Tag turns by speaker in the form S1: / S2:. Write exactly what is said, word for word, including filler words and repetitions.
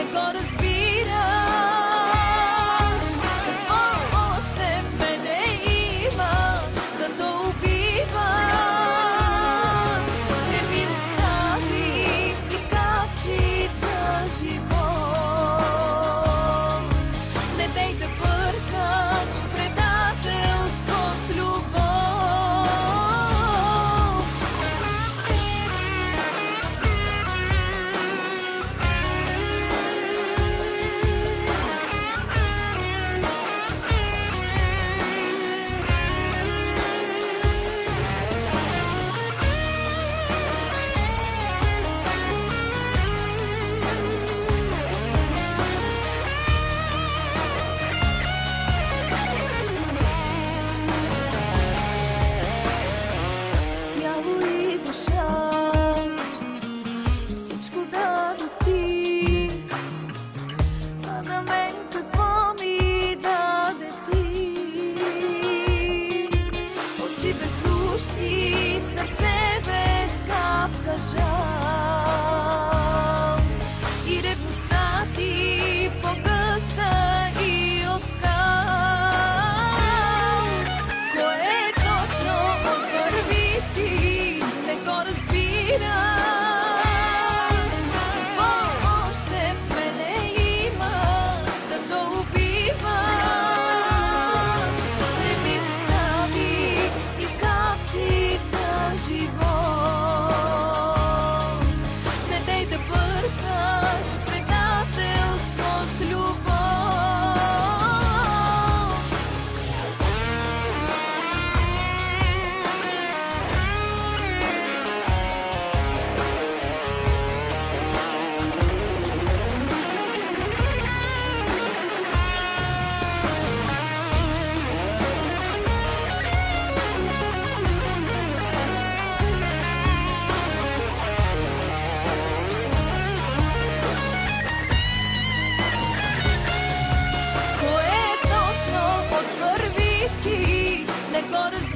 S1: не го разбираш. Какво още в мене има да те убиваш? Не ми остави и капчица живот. Не дей да бъркаш предателство с любов. Всичко дадох ти, а на мен какво ми даде ти? Очи бездушни, сърце без капка жал и ревността ти по-гъста и от кал. Кое точно от върви си, не го разбираш. Не го разбираш.